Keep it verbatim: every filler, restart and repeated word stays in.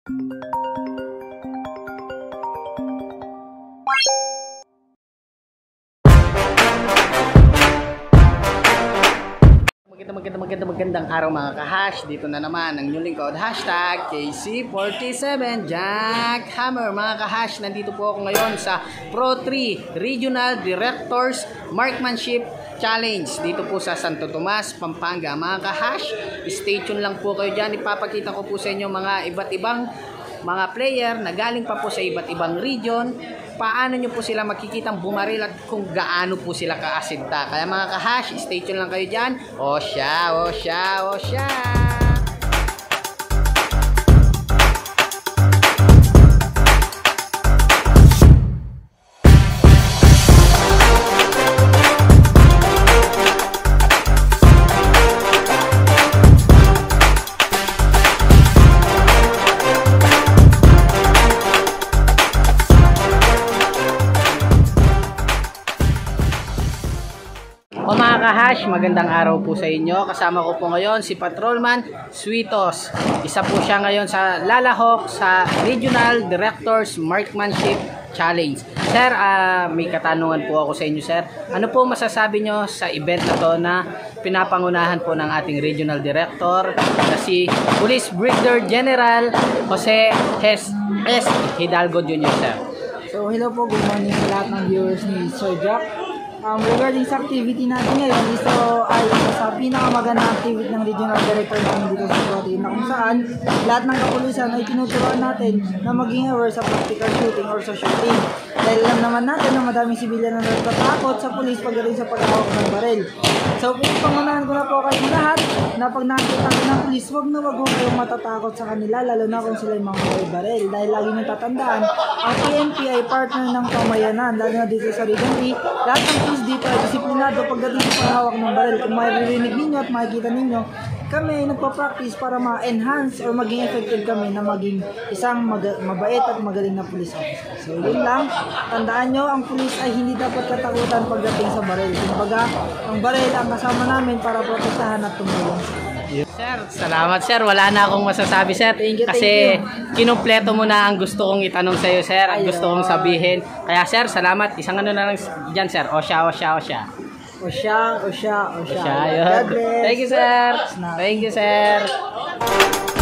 Magandang magandang magandang araw mga ka-hash. Dito na naman ang new lingkod, hashtag K C forty-seven Jackhammer. Mga ka-hash, nandito po ako ngayon sa Pro three Regional Directors Marksmanship Challenge dito po sa Santo Tomas, Pampanga. Mga ka-hash, stay tuned lang po kayo dyan. Ipapakita ko po sa inyo mga iba't ibang mga player na galing pa po sa iba't ibang region, paano nyo po sila makikitang bumaril at kung gaano po sila kaasinta. Kaya mga ka-hash, stay tuned lang kayo dyan. O siya, o siya, o siya. O mga ka-hash, magandang araw po sa inyo. Kasama ko po ngayon si Patrolman Sweetos. Isa po siya ngayon sa Lalahok sa Regional Directors Marksmanship Challenge. Sir, uh, may katanungan po ako sa inyo, sir. Ano po masasabi nyo sa event na to na pinapangunahan po ng ating Regional Director na si Police Brigadier General Jose S. Hidalgo Junior, sir? So hello po, good morning sa lahat ng viewers ni Sir Jack. Um, regarding sa activity natin ngayon, ito ay isa sa pinakamagandang activity ng Regional Director namin dito sa Protein, na kung saan lahat ng kapulisan ay tinuturuan natin na maging aware sa practical shooting or sa shooting. Dahil alam naman natin na madaming sibilyan na natatakot sa pulis pagdating sa paghawak ng baril. So pinagpangunahan ko na po kayo lahat na pag nakikita ko ng pulis, wag na wag huwag kayong matatakot sa kanila, lalo na kung sila yung mga may baril. Dahil lagi nyo tatandaan, ang P N P ay partner ng pamayanan, lalo na dito sa Region three. Lahat ng pulis dito ay disiplinado pagdating sa paghawak ng baril. Kung maririnig ninyo at makikita ninyo, kami nagpa-practice para ma-enhance or maging effective kami na maging isang mabait at magaling na police officer. So yun lang, tandaan nyo, ang pulis ay hindi dapat katakutan pagdating sa baril. Kumbaga, ang baril ang kasama namin para protektahan at tumulong sa Yes, sir, salamat sir. Wala na akong masasabi, sir. Thank you, kasi thank you. kinumpleto mo na ang gusto kong itanong sa iyo, sir. Ang Ayun. gusto kong sabihin. Kaya sir, salamat. Isang ano na lang diyan, sir. O siya, o siya, o siya. O siya, o siya, o siya. O siya, yun. God bless. Thank you, sir. Thank you, sir.